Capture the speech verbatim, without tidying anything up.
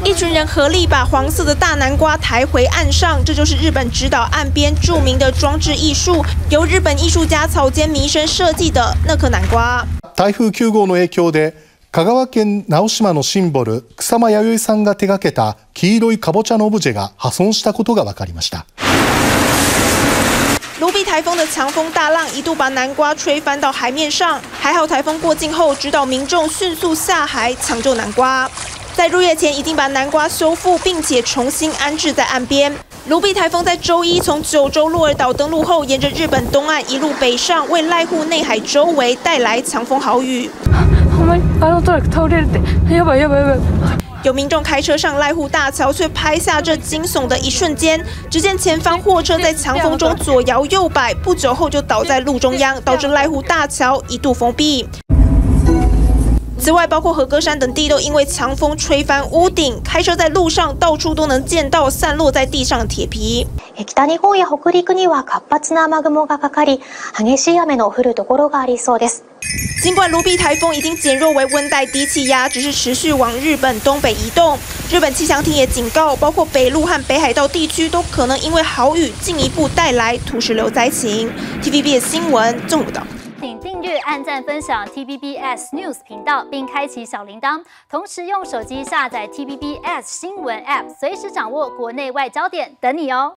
一群人合力把黄色的大南瓜抬回岸上，这就是日本直岛岸边著名的装置艺术，由日本艺术家草间弥生设计的那颗南瓜。 台風きゅう号の影響で香川県直島のシンボル草間彌生さんが手掛けた黄色いかぼちゃのオブジェが破損したことが分かりました。 卢比台风的强风大浪一度把南瓜吹翻到海面上，还好台风过境后，直岛民众迅速下海抢救南瓜。在入夜前已经把南瓜修复，并且重新安置在岸边。卢比台风在周一从九州鹿儿岛登陆后，沿着日本东岸一路北上，为濑户内海周围带来强风豪雨。 ほんまにあのトラック倒れるって、やばいやばいやばい。 有民众开车上濑户大桥，却拍下这惊悚的一瞬间。只见前方货车在强风中左摇右摆，不久后就倒在路中央，导致濑户大桥一度封闭。此外，包括和歌山等地都因为强风吹翻屋顶，开车在路上到处都能见到散落在地上的铁皮。 北日本や北陸には活発な雨雲がかかり、激しい雨の降るところがありそうです。 尽管卢比台风已经减弱为温带低气压，只是持续往日本东北移动。日本气象厅也警告，包括北陆和北海道地区都可能因为豪雨进一步带来土石流灾情。T V B S 新闻综合报道。 请订阅、按赞、分享 T V B S News 频道，并开启小铃铛。同时用手机下载 T V B S 新闻 App， 随时掌握国内外焦点，等你哦。